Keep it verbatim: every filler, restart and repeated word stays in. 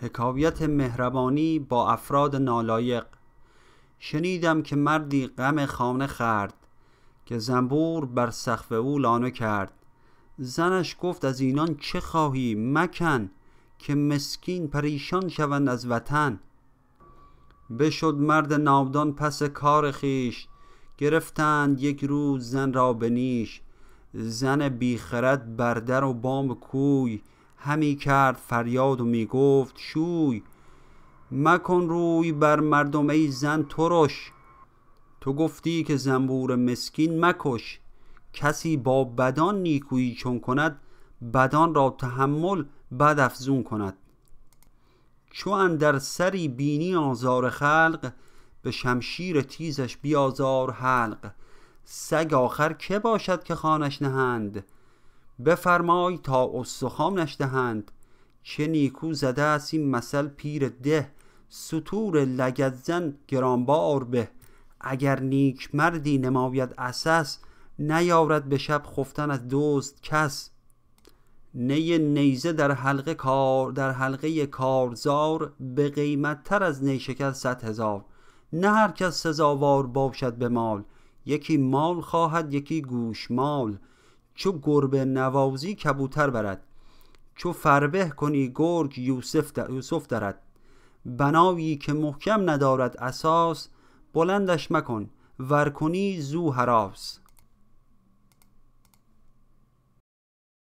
حکایت مهربانی با افراد نالایق. شنیدم که مردی غم خانه خورد، که زنبور بر سقف او لانه کرد. زنش گفت از اینان چه خواهی مکن، که مسکین پریشان شوند از وطن. بشد مرد نادان پس کار خیش، گرفتند یک روز زن را به نیش. زن بیخرد بر در و بام کوی، همی کرد فریاد و می گفت شوی. مکن روی بر مردم ای زن ترش، تو گفتی که زنبور مسکین مکش. کسی با بدان نیکویی چون کند، بدان را تحمل بد افزون کند. چو اندر سری بینی آزار خلق، به شمشیر تیزش بیازار حلق. سگ آخر که باشد که خوانش نهند، بفرمای تا استخوانش دهند. چه نیکو زده است این مثل پیر ده، ستور لگد زن گرانبار به. اگر نیک مردی نماید عسس، نیارد به شب خفتن از دزد کس. نی نیزه در حلقه کار در حلقه کارزار، به قیمت تر از نیشکر صد هزار. نه هر کس سزاوار باشد به مال، یکی مال خواهد یکی گوشمال. چو گربه نوازی کبوتر برد، چو فربه کنی گرگ یوسف در یوسف درد. بنایی که محکم ندارد اساس، بلندش مکن ور کنی زو هراس.